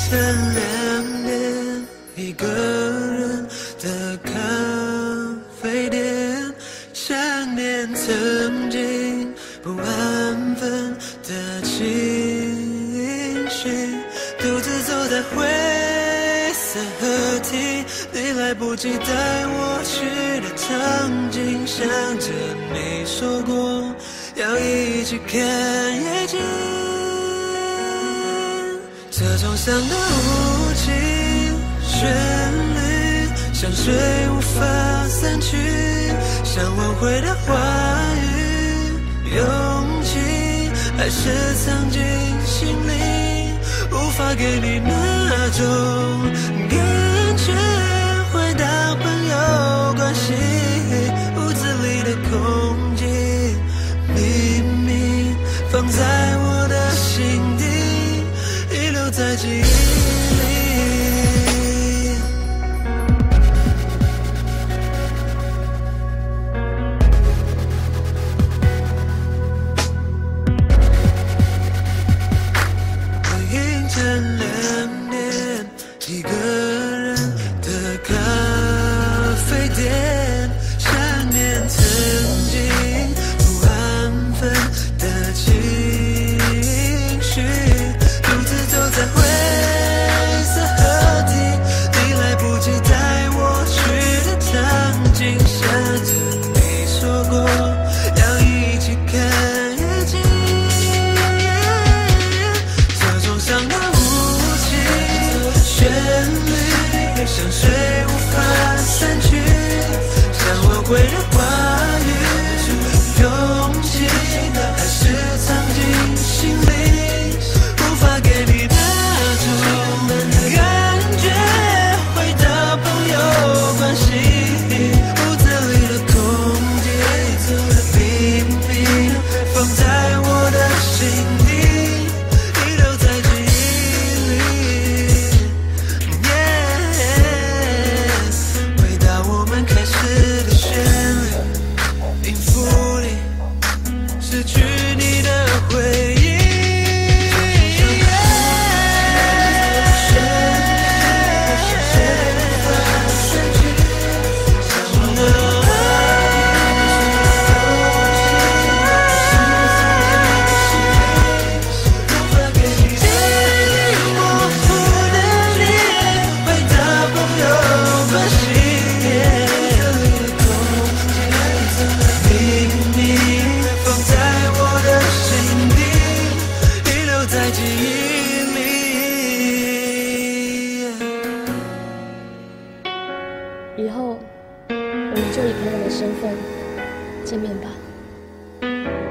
晨2点，一个人的咖啡店，想念曾经不安分的情绪，独自走在灰色河堤，你来不及带我去的场景，想着你说过要一起看夜景。车窗上的无情旋律，像水无法散去，想挽回的话语，勇气还是藏进心里，无法给你那种感觉，回到朋友关系，屋子里的空气，秘密放在我的心底，遗留在记忆里。凌晨2点，一个人的咖啡店，想念曾经不安分的情绪，独自走在灰色河堤，你来不及带我去的场景，想着你说过要一起看夜景，车窗上的无情旋律，像水无法散去，想挽回的话语，勇气还是藏进心里，无法给你那种感觉，回到朋友关系，屋子里的空气，秘密放在我的心底，遗留在记忆里。回到我们开始的旋律，音符里失去你的回忆。 以后我们就以朋友的身份见面吧。